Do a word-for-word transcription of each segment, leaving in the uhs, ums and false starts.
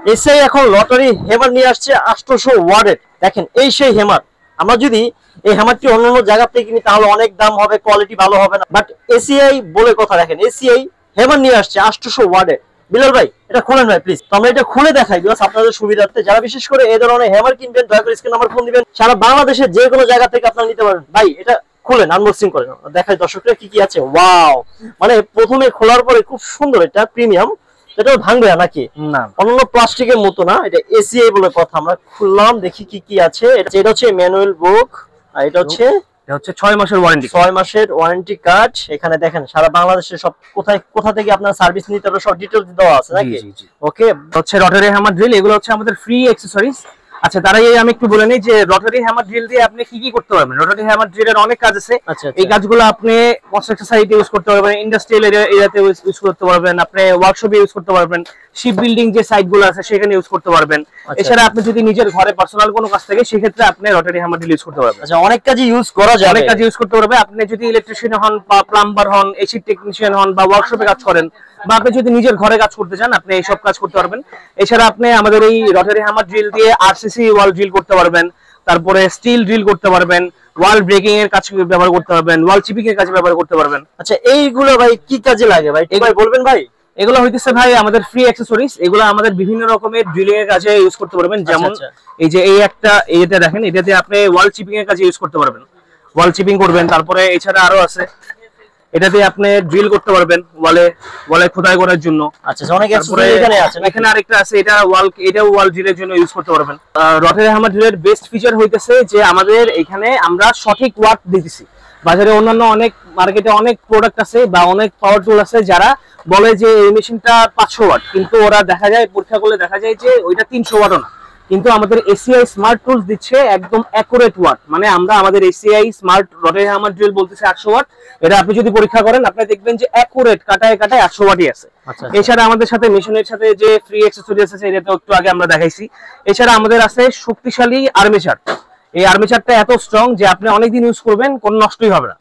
ACI এখন lottery hammer নিয়ে আসছে আটশোশো ওয়াটের। দেখেন এই সেই হ্যামার। আমরা যদি এই হ্যামারটি অন্যান্য জায়গা থেকে কিনি তাহলে অনেক দাম হবে, কোয়ালিটি ভালো হবে না, বাট এসিআই বলে কথা। দেখেন এসিআই হ্যামার নিয়ে আসছে আটশোশো ওয়াটের। বিলাল ভাই এটা খুলেন ভাই প্লিজ। তো আমরা এটা খুলে দেখাই বিকজ আপনাদের সুবিধার্থে। যারা বিশেষ করে এই ধরনের হ্যামার কিনবেন দয়া করে স্ক্রিন নাম্বার ফোন দিবেন, সারা বাংলাদেশের যে কোনো জায়গা থেকে আপনারা নিতে পারবেন। ভাই এটা খুলেন, আনবক্সিং করেন, দেখাই দর্শকরা কি কি আছে। ওয়াও, মানে প্রথমে খোলার পরে খুব সুন্দর, এটা প্রিমিয়াম। এটা ভাঙবে নাকি? না, অন্য প্লাস্টিকের মতো না, এটা এসিআই বলে কথা। আমরা খুললাম, দেখি কি কি আছে। এটা হচ্ছে ম্যানুয়াল বুক, আর এটা হচ্ছে এটা হচ্ছে ছয় মাসের ওয়ারেন্টি, ছয় মাসের ওয়ারেন্টি কার্ড। এখানে দেখেন সারা বাংলাদেশে সব কোথায় কোথা থেকে আপনার সার্ভিস নিতে হবে সব ডিটেইলস দেওয়া আছে নাকি? ওকে, হচ্ছে রটারি হ্যামার ড্রিল, এগুলো হচ্ছে আমাদের ফ্রি অ্যাকসেসরিজ। আচ্ছা, তার আগে আমি একটু বলে নিই যে রটারি হ্যামার ড্রিল দিয়ে আপনি কি কি করতে পারবেন। রটারি হ্যামার ড্রিলের অনেক কাজ আছে। এই কাজগুলো আপনি কনস্ট্রাকশন সাইটে ইউজ করতে পারবেন, ইন্ডাস্ট্রিয়াল এরিয়াতে ইউজ করতে পারবেন, আপনি ওয়ার্কশপে ইউজ করতে পারবেন, শিপ বিল্ডিং যে সাইটগুলো আছে সেখানে ইউজ করতে পারবেন। এছাড়া আপনি যদি নিজের ঘরে পার্সোনাল কোনো কাজ থাকে সেক্ষেত্রে আপনি রটারি হ্যামার ড্রিল ইউজ করতে পারবেন। আচ্ছা, অনেক কাজে ইউজ করা যায়, অনেক কাজে ইউজ করতে পারবে। আপনি যদি ইলেকট্রিশিয়ান হন বা প্লাম্বার হন, এসি টেকনিশিয়ান হন বা ওয়ার্কশপে কাজ করেন, বা আপনি যদি নিজের ঘরে কাজ করতে চান আপনি এইসব কাজ করতে পারবেন। এছাড়া আপনি আমাদের এই রটারি হ্যামার ড্রিল দিয়ে আরসিসি ওয়াল ড্রিল করতে পারবেন, তারপরে স্টিল ড্রিল করতে পারবেন, ওয়াল ব্রেকিং এর কাজ ব্যবহার করতে পারবেন, ওয়াল চিপিং এর কাজে ব্যবহার করতে পারবেন। আচ্ছা, এইগুলো ভাই কি কাজে লাগে ভাই ভাই বলবেন ভাই? এগুলো হইতেছে ভাই আমাদের ফ্রি অ্যাকসেসরিজ। এগুলো আমাদের বিভিন্ন রকমের ড্রিলিং এর কাজে ইউজ করতে পারবেন। যেমন এই যে এই একটা এইটা দেখেন, এটাতে আপনি ওয়াল চিপিং এর কাজে ইউজ করতে পারবেন, ওয়াল চিপিং করবেন। তারপরে এছাড়া আরো আছে, এটাতে আপনি ড্রিল করতে পারবেন ওয়ালে, ওয়ালে খোদাই করার জন্য। আচ্ছা, অনেক অ্যাকসেসরি এখানে আছে। এখানে আরেকটা আছে, এটা ওয়াল, এটাও ওয়াল ড্রিলের জন্য ইউজ করতে পারবেন। রটারি হ্যামার ড্রিলের বেস্ট ফিচার হইতেছে যে আমাদের এখানে আমরা সঠিক ওয়াট দিতেছি। বাজারে অন্যান্য অনেক মার্কেটে অনেক প্রোডাক্ট আছে বা অনেক পাওয়ার টুল আছে যারা বলে যে এই মেশিনটা পাঁচশো ওয়াট, কিন্তু ওরা দেখা যায় পরীক্ষা করলে দেখা যায় যে ওইটা তিনশো ওয়াটও না। কিন্তু আমাদের এসিআই স্মার্ট টুলস দিচ্ছে একদম অ্যাকুরেট ওয়াট। মানে আমরা আমাদের ACI smart rotary hammer drill বলতেছে আটশো ওয়াট। এটা আপনি যদি পরীক্ষা করেন আপনি দেখবেন যে অ্যাকুরেট কাটায় কাটায় আটশো ওয়াটই আছে। এছাড়া আমাদের সাথে মেশিনের সাথে যে ফ্রি অ্যাকসেসরিজ আছে এটা তো একটু আগে আমরা দেখাইছি। এছাড়া আমাদের আছে শক্তিশালী আর্মেচার। এই আর্মেচারটা এত স্ট্রং যে আপনি অনেকদিন ইউজ করবেন, কোনো নষ্টই হবে না।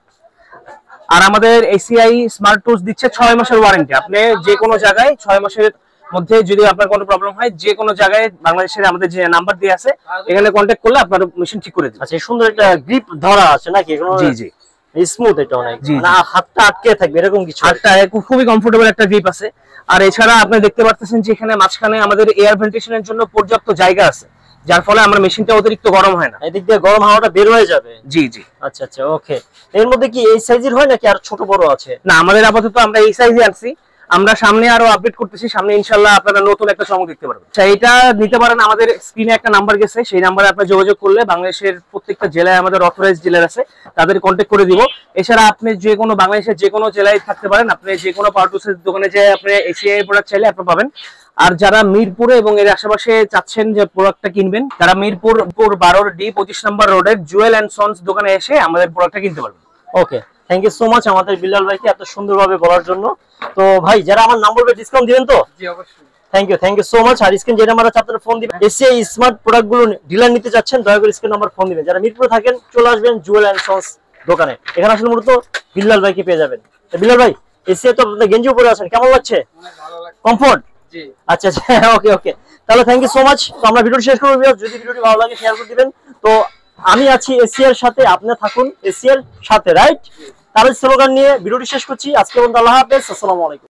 আর আমাদের এসিআই স্মার্ট টুলস দিচ্ছে ছয় মাসের ওয়ারেন্টি। আপনি যে কোনো জায়গায় ছয় মাসের মধ্যে যদি আপনার কোনো প্রবলেম হয়, যে কোনো জায়গায় বাংলাদেশের আমাদের যে নাম্বার দিয়ে আছে এখানে কন্ট্যাক্ট করলে আপনার মেশিন ঠিক করে দিবে। আচ্ছা, সুন্দর একটা গ্রিপ ধরা আছে নাকি? জি জি, স্মুথ, এটা অনেক, না হাতটা আটকে থাকবে এরকম কিছু? হাতটা খুবই কমফোর্টেবল একটা গ্রিপ আছে। আর এছাড়া আপনি দেখতে পাচ্ছেন যে এখানে মাঝখানে আমাদের এয়ার ভেন্টিলেশনের জন্য পর্যাপ্ত জায়গা আছে, যার ফলে আমরা মেশিনটা অতিরিক্ত গরম হয় না, এদিক দিয়ে গরম হাওয়াটা বের হয়ে যাবে। জি জি, আচ্ছা আচ্ছা, ওকে। এর মধ্যে কি এই সাইজের হয় নাকি আর ছোট বড় আছে? না, আমাদের আপাতত আমরা এই সাইজে আনছি। আমরা সামনে আরো আপডেট করতেছি, সামনে ইনশাআল্লাহ আপনারা নতুন একটা চমক দেখতে পারবেন। আচ্ছা, এটা নিতে পারেন, আমাদের স্ক্রিনে একটা নাম্বার গেছে, সেই নাম্বারে আপনি যোগাযোগ করলে বাংলাদেশের প্রত্যেকটা জেলায় আমাদের অথরাইজড ডিলার আছে, তাদের কন্ট্যাক্ট করে দিব। এছাড়া আপনি যে কোনো বাংলাদেশের যে কোনো জেলায় থাকতে পারেন, আপনি যে কোনো পাওয়ার টুলসের দোকানে যে আপনি এসিআই প্রোডাক্ট চাইলে আপনি পাবেন। আর যারা মিরপুরে এবং এর আশেপাশে চাচ্ছেন যে প্রোডাক্টটা কিনবেন, তারা মিরপুর বারোর ডি পঁচিশ নম্বর রোডের জুয়েল এন্ড সন্স দোকানে এসে আমাদের প্রোডাক্টটা কিনতে পারবেন। Okay, thank you so much আমাদের বিলাল ভাইকে এত সুন্দরভাবে বলার জন্য। তো ভাই, যারা আমার নাম্বার পেয়ে ডিসকাউন্ট দিবেন তো? জি অবশ্যই। Thank you, thank you so much. আর স্ক্রিন যে নাম্বার আছে আপনারা ফোন দিবেন, এসিআই স্মার্ট প্রোডাক্টগুলো ডিলার নিতে যাচ্ছেন দয়া করে স্ক্রিন নাম্বার ফোন দিবেন। যারা মিরপুরে থাকেন চলে আসবেন জুয়েল এন্ড সন্স দোকানে, এখানে আসলে মূলত বিলাল ভাইকে পেয়ে যাবেন। বিলাল ভাই, এসিআই তো আপনাদের গেঞ্জি উপরে আছেন, কেমন লাগছে? অনেক ভালো লাগছে, কমফোর্ট। জি, আচ্ছা আচ্ছা, ওকে ওকে, তাহলে থ্যাংক ইউ সো মাচ। তো আমরা ভিডিওটি শেষ করব। যদি ভিডিওটি ভালো লাগে শেয়ার করে দিবেন। তো আমি আছি এসিআই এর সাথে, আপনি থাকুন এসিআই এর সাথে, রাইট? তার স্লোগান নিয়ে ভিডিওটি শেষ করছি আজকে। আল্লাহ হাফেজ, আসসালামু আলাইকুম।